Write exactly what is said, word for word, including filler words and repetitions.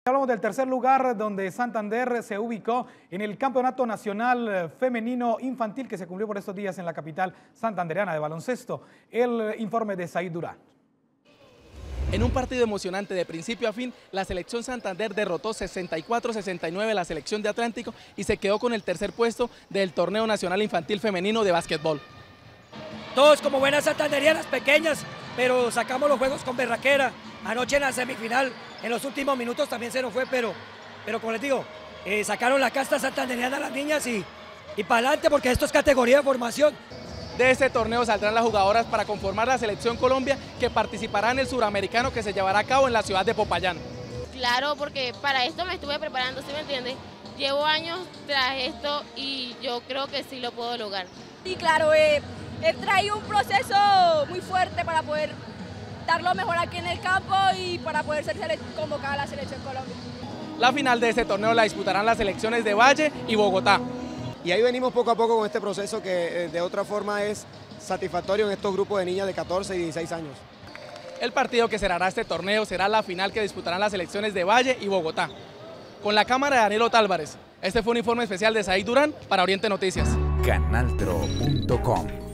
Hablamos del tercer lugar, donde Santander se ubicó en el Campeonato Nacional Femenino Infantil que se cumplió por estos días en la capital santandereana de baloncesto. El informe de Said Durán. En un partido emocionante de principio a fin, la selección Santander derrotó sesenta y cuatro a sesenta y nueve a la selección de Atlántico y se quedó con el tercer puesto del Torneo Nacional Infantil Femenino de Básquetbol. Todos como buenas santanderianas pequeñas, pero sacamos los juegos con berraquera. Anoche en la semifinal, en los últimos minutos también se nos fue, pero, pero como les digo, eh, sacaron la casta santanderiana a las niñas y, y para adelante, porque esto es categoría de formación. De este torneo saldrán las jugadoras para conformar la selección Colombia, que participará en el suramericano que se llevará a cabo en la ciudad de Popayán. Claro, porque para esto me estuve preparando, ¿sí me entiendes? Llevo años tras esto y yo creo que sí lo puedo lograr. Sí, claro, eh, he traído un proceso muy fuerte para poder dar lo mejor aquí en el campo y para poder ser convocada a la selección Colombia. La final de este torneo la disputarán las selecciones de Valle y Bogotá. Y ahí venimos poco a poco con este proceso que de otra forma es satisfactorio en estos grupos de niñas de catorce y dieciséis años. El partido que cerrará este torneo será la final que disputarán las selecciones de Valle y Bogotá. Con la cámara de Danilo Tálvarez, este fue un informe especial de Said Durán para Oriente Noticias. Canaltro punto com